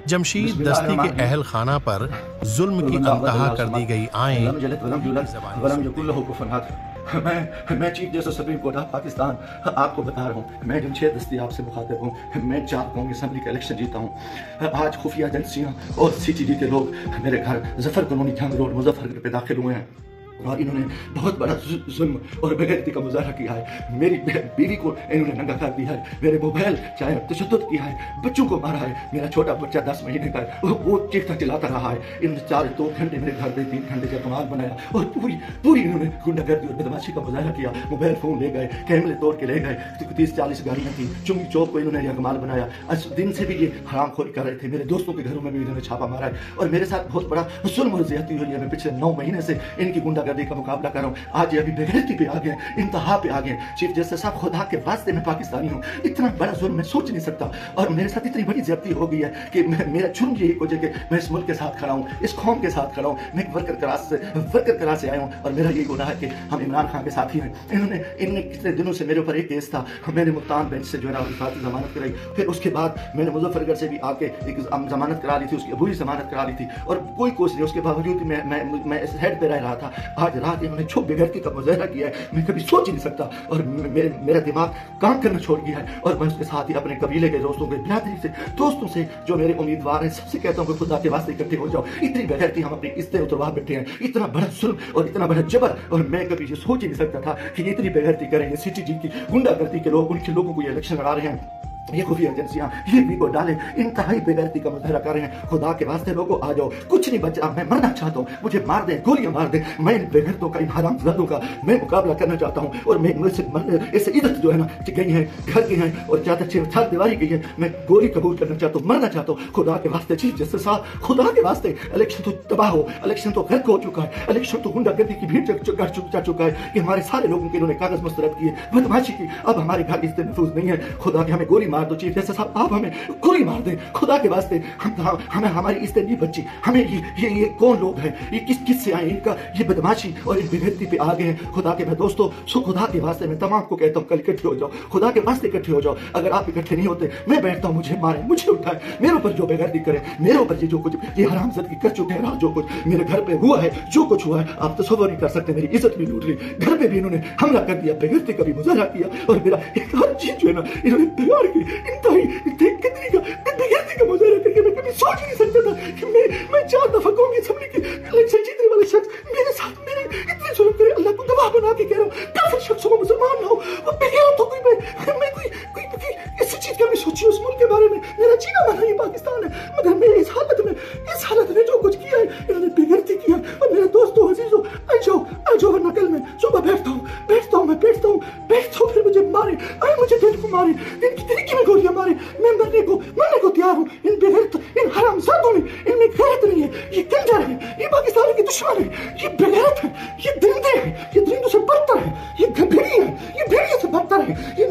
जमशीद दस्ती के अहल खाना पर जुल्म की अंतहा कर दी गई आयें। मैं chief justice supreme court of Pakistan आपको बता रहा हूँ, मैं जमशेद दस्ती आपसे मुखातिब हूँ। मैं 4 कौमी असम्बली का इलेक्शन जीता हूँ। आज खुफिया एजेंसियाँ और CTG के लोग मेरे घर जफर कॉलोनी जंग रोड मुजफ्फरनगर पे दाखिल हुए हैं और इन्होंने बहुत बड़ा जुल्म और बेगैरती का मुजाहरा किया है। मेरी बीवी को इन्होंने नंगा कर दिया है, मेरे मोबाइल चाहे तशद्दुद किया है, बच्चों को मारा है। मेरा छोटा बच्चा 10 महीने का है, वो चीखता चिल्लाता रहा है। इन्होंने 2 घंटे मेरे घर में 3 घंटे का कमाल बनाया और पूरी इन्होंने गुंडागर्दी और बदमाशी का मुजाहरा किया। मोबाइल फोन ले गए, कैमरे तोड़ के ले गए, 30-40 गाड़ियाँ थी। चुंगी चौक को इन्होंने यह कमाल बनाया। आज दिन से भी ये हरामखोरी कर रहे थे। मेरे दोस्तों के घरों में भी इन्होंने छापा मारा है और मेरे साथ बहुत बड़ा जुल्म और ज्यादती हुई है। मैं पिछले 9 महीने से इनकी गुंडागर्दी का मुकाबला कर रहा हूँ। आज ये अभी बेगैरती पे आ गए, इंतहा पे आ गए। चीफ जस्टिस साहब, खुदा के वास्ते मैं पाकिस्तानी हूँ, इतना बड़ा जुल्म मैं सोच नहीं सकता और मेरे साथ इतनी बड़ी ज्यादती हो गई है कि मेरा जुर्म यही हो जाए कि मैं इस मुल्क के साथ खड़ा हूँ, इस कौम के साथ खड़ा हूँ। मैं वर्कर क्लास से आया हूँ और मेरा यही गुनाह है कि हम इमरान खान के साथी हैं। इन्होंने कितने दिनों से मेरे ऊपर एक केस था, मैंने मुल्तान बेंच से जो है ना हिफाजती जमानत कराई। फिर उसके बाद मैंने मुजफ्फरनगर से भी आके एक जमानत करा ली थी, उसकी अबूरी जमानत करा ली थी और कोई कोशिश नहीं। उसके बावजूद मैं इस हेड पे रह रहा था। आज रात इन्होंने जो बेगैरती का मुजाहरा किया है मैं कभी सोच ही नहीं सकता और मेरा दिमाग काम करना छोड़ गया है। और मैं उसके साथ ही अपने कबीले के दोस्तों के बिरादरी से दोस्तों से जो मेरे उम्मीदवार हैं सबसे कहता हूँ कि खुदा के वास्ते इकट्ठे हो जाओ। इतनी बेगैरती हम अपनी इज्जतें उतरवा बैठे हैं, इतना बड़ा जुल्म और इतना बड़ा जबर, और मैं कभी ये सोच ही नहीं सकता था कि ये इतनी बेगैरती करेंगे। CTG की गुंडागर्दी के लोग, उनके लोगों को ये इलेक्शन लड़ा रहे हैं, ये खुफिया एजेंसियां ये भी को डाले, इंतहाई बेगैरती का मुजाहरा कर रहे हैं। खुदा के वास्ते लोगों आ जाओ, कुछ नहीं बचा, मैं मरना चाहता हूँ, मुझे मार दे, गोलियां मार दे। मैं इन बेगैरतों का, इन हरामजादों का मैं मुकाबला करना चाहता हूँ और मैं इससे इज्जत जो है ना गई है, घर की है और ज्यादा 4 दीवारी गई है। मैं गोली कबूल करना चाहता हूँ, मरना चाहता हूँ। खुदा के वास्ते चीफ जस्टिस साहब, खुदा के वास्ते, इलेक्शन तो तबाह हो, इलेक्शन तो गर्क हो चुका है, इलेक्शन तो गुंडागर्दी की भीड़ जा चुका है कि हमारे सारे लोगों के इन्होंने कागज मुस्तरद किए, बदमाशी की। अब हमारे घर इज्जत महफूज नहीं है। खुदा के हमें गोली मार दो चीफ जस्टिस साहब, आप हमें गोली मार दें खुदा के वास्ते। हमें हमारी इज्जत नहीं बची। हमें ये कौन लोग हैं, ये किस से आए, इनका ये बदमाशी और इन बेगैरती पे आ गए हैं। खुदा के मैं दोस्तों, सो खुदा के वास्ते मैं तमाम को कहता हूँ कल इकट्ठे हो जाओ, खुदा के वास्ते इकट्ठे हो जाओ। अगर आप इकट्ठे नहीं होते मैं बैठता हूँ, मुझे मारे, मुझे उठाए, मेरे ऊपर जो बेगैरती करे, मेरे ऊपर ये जो कुछ ये हरामजादगी कर चुके हैं, जो कुछ मेरे घर पे हुआ है, जो कुछ हुआ है आप तसव्वुर नहीं कर सकते। मेरी इज्जत भी लूट ली, घर पे भी इन्होंने हमला कर दिया, बेगैरती का भी मुजाहरा किया और मेरा एक हर चीज जो है ना इन्होंने बिगाड़ की। कितनी बेगैरती का मुजाहरा करके मैं कभी सोच नहीं सकता था कि मैं 4 दफा कौमी असेंबली के इलेक्शन जीतने वाले शख्स मेरे साथ मेरे इतने जुल्म करे। अल्लाह को गवाह बना के कह रहा हूँ, काफिर शख्सों को मुसलमान ना हो, वो बेगैरत हो। मैं कोई इस चीज का भी सोची उस मुल्क के बारे में। मेरा जीना माना ये पाकिस्तान है, मगर मेरे इस हालत में जो कुछ किया है इन्होंने बेगैरती किया। और मेरे दोस्तों अजीजों, आ जाओ वरना कल मैं सुबह बैठता हूँ, फिर मुझे मारे, मुझे दिन को मारे, दिन की तरीके में गोलियां मारे, मैं मरने को तैयार हूँ। इन बेगैरत, इन हरामजादों में, इनमें गैरत नहीं है, ये कंजर है, ये पाकिस्तान के दुश्मन है, ये बेगैरत है, ये दरिंदे हैं, ये दरिंदों से बदतर है, ये भेड़िए हैं, ये भेड़िए से बदतर है, ये